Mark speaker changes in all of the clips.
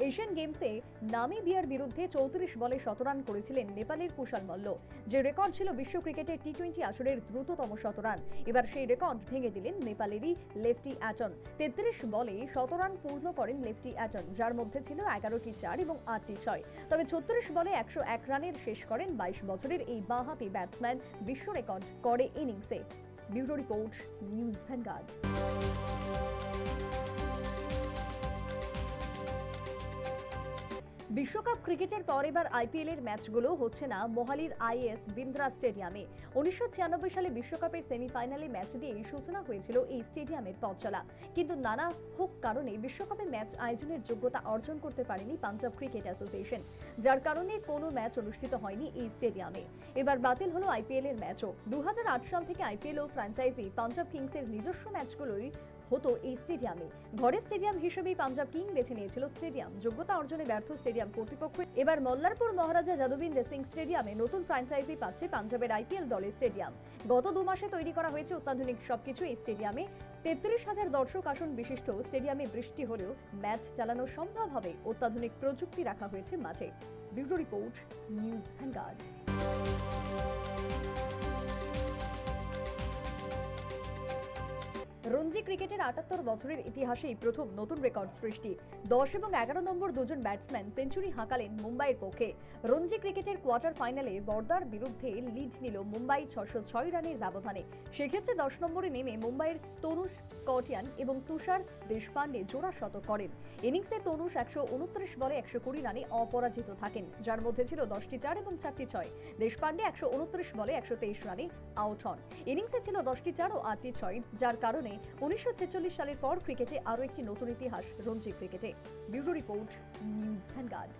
Speaker 1: Asian গেমসে নামিবিয়ার বিরুদ্ধে 34 বলে শতরান করেছিলেন নেপালের কুশল মল্ল, যে রেকর্ড ছিল বিশ্ব ক্রিকেটের টি-20 আসরের দ্রুততম শতরান। এবার সেই রেকর্ড ভেঙে দিলেন নেপালেরই লেফটি অ্যাটন। 33 বলে শতরান পূর্ণ করেন লেফটি অ্যাটন, যার মধ্যে ছিল 11টি 4 এবং 8টি 6। তবে 36 বলে 101 রানের শেষ করেন 22 বছরের এই বাঁহাতি ব্যাটসম্যান, বিশ্ব রেকর্ড করে ইনিংসে। Bureau report, news Vanguard. বিশ্বকাপ ক্রিকেটের পর এবার আইপিএল এর ম্যাচগুলো হচ্ছে না মোহালির আইএস বিন্দ্রা স্টেডিয়ামে। 1996 সালে বিশ্বকাপের সেমিফাইনালে ম্যাচ দিয়ে সূচনা হয়েছিল এই স্টেডিয়ামের পথ চলা, কিন্তু নানা হোক কারণে বিশ্বকাপে ম্যাচ আয়োজনের যোগ্যতা অর্জন করতে পারেনি পাঞ্জাব ক্রিকেট অ্যাসোসিয়েশন, যার কারণে কোনো ম্যাচ অনুষ্ঠিত হয়নি এই স্টেডিয়ামে। এবার বাতিল হলো আইপিএল এর ম্যাচও। 2008 সাল থেকে আইপিএল ও ফ্র্যাঞ্চাইজি পাঞ্জাব কিংসের নিজস্ব ম্যাচগুলোই হতো এই স্টেডিয়ামে। ঘরের স্টেডিয়াম হিসেবেই পাঞ্জাব কিং বেছে নিয়েছিল স্টেডিয়াম। যোগ্যতা অর্জনে ব্যর্থ স্টেডিয়াম কর্তৃপক্ষ এবার মল্লারপুর মহারাজা যাদুবিন্দর সিং স্টেডিয়ামে নতুন ফ্র্যাঞ্চাইজি পাচ্ছে পাঞ্জাবের আইপিএল দলের স্টেডিয়াম। গত 2 মাসে তৈরি করা হয়েছে অত্যাধুনিক সবকিছু এই স্টেডিয়ামে। 33,000 দর্শক আসন বিশিষ্ট স্টেডিয়ামে বৃষ্টি হলেও ম্যাচ চালানো সম্ভব হবে। অত্যাধুনিক প্রযুক্তি রাখা হয়েছে মাঠে। Bureau report, news Vanguard. Ranji ক্রিকেটের 78 বছরের ইতিহাসেই প্রথম নতুন রেকর্ড সৃষ্টি। 10 এবং 11 নম্বর দুজন ব্যাটসম্যান সেঞ্চুরি হাঁকালেন মুম্বাইয়ের পক্ষে। রঞ্জি ক্রিকেটের কোয়ার্টার ফাইনালে বর্দার বিরুদ্ধে লিড নিল মুম্বাই 606 রানের ব্যবধানে। সেক্ষেত্রে 10 নম্বরে নেমে মুম্বাইয়ের তনুষ কটিয়ান এবং তুষার দেশপান্ডে জোড়া শতক করেন। ইনিংসে তনুষ 129 বলে 120 রানে অপরাজিত থাকেন, যার মধ্যে ছিল 10টি 4 এবং 4টি 6। দেশপান্ডে 129 বলে 123 রানে আউট হন। ইনিংসে ছিল 10টি 4 ও 8টি 6, যার কারণে 1946 সালের পর ক্রিকেটে আরও একটি নতুন ইতিহাস রঞ্জি ক্রিকেটে। Bureau report, news Vanguard.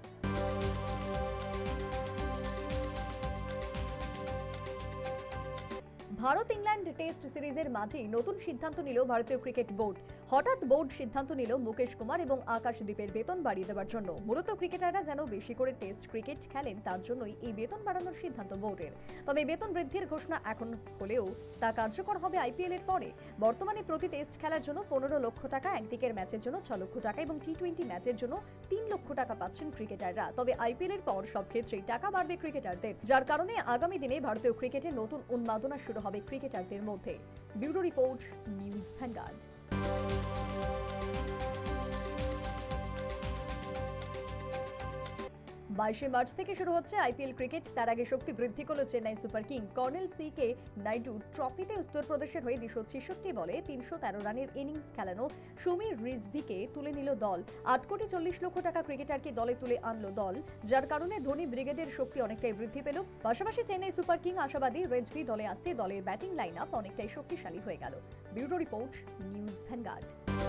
Speaker 1: Bharat England test সিরিজের মাঝেই নতুন সিদ্ধান্ত নিল ভারতীয় ক্রিকেট বোর্ড। হঠাৎ বোর্ড সিদ্ধান্ত নিল মুকেশ কুমার এবং আকাশদীপের বেতন বাড়িয়ে দেওয়ার জন্য। মূলত ক্রিকেটাররা যেন বেশি করে টেস্ট ক্রিকেট খেলেন, তার জন্যই এই বেতন বাড়ানোর সিদ্ধান্ত বোর্ডের। তবে বেতন বৃদ্ধির ঘোষণা এখন হলেও তা কার্যকর হবে আইপিএল এর পরে। বর্তমানে প্রতি টেস্ট খেলার জন্য 15 লক্ষ টাকা, একদিকের ম্যাচের জন্য 6 লক্ষ টাকা এবং টি-20 ম্যাচের জন্য 3 লক্ষ টাকা পাচ্ছেন ক্রিকেটাররা। তবে আইপিএল এর পর সব ক্ষেত্রেই টাকা বাড়বে ক্রিকেটারদের, যার কারণে আগামী দিনে ভারতীয় ক্রিকেটে নতুন উন্মাদনা শুরু হবে ক্রিকেটারদের মধ্যে। Bureau report, news Vanguard. 22 March থেকে শুরু হচ্ছে আইপিএল ক্রিকেট। তার আগে শক্তি বৃদ্ধি করল Chennai super king. Colonel C K. Naidu ট্রফিতে উত্তরপ্রদেশের হয়ে 266 বলে 313 রানের ইনিংস খেলানো সমীর রিজভিকে তুলে নিল দল। 8 কোটি 40 লক্ষ টাকা ক্রিকেটারকে দলে তুলে আনলো দল, যার কারণে ধোনি ব্রিগেডের শক্তি অনেকটাই বৃদ্ধি পেল। পাশাপাশি চেন্নাই সুপার কিং আশাবাদী রিজভি দলে আসতে দলের ব্যাটিং লাইন আপ অনেকটাই শক্তিশালী হয়ে গেল। Bureau report, news Vanguard.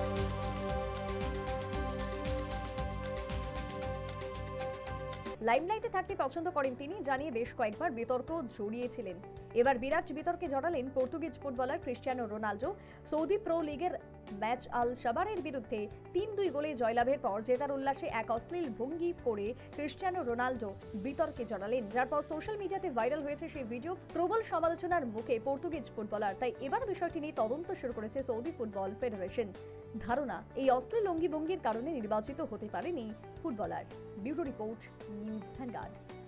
Speaker 1: লাইমলাইটে থাকতে পছন্দ করেন তিনি, জানিয়ে বেশ কয়েকবার বিতর্ক জড়িয়েছিলেন। এবার বিরাট বিতর্কে জড়ালেন Portuguese footballer Cristiano Ronaldo. Saudi pro লিগের ম্যাচ আল শাবারের বিরুদ্ধে 3-2 গোলে জয়লাভের পর জেতার উল্লাসে এক অশ্লীল ভঙ্গি করে ক্রিস্টিয়ানো রোনাল্ডো বিতর্কে জড়ালেন, যার পর সোশ্যাল মিডিয়াতে ভাইরাল হয়েছে সেই ভিডিও। প্রবল সমালোচনার মুখে পর্তুগিজ ফুটবলার, তাই এবার বিষয়টি নিয়ে তদন্ত শুরু করেছে সৌদি ফুটবল ফেডারেশন। ধারণা, এই অশ্লীল অঙ্গিভঙ্গির কারণে নির্বাচিত হতে পারেন এই footballer. Bureau report, news vanguard.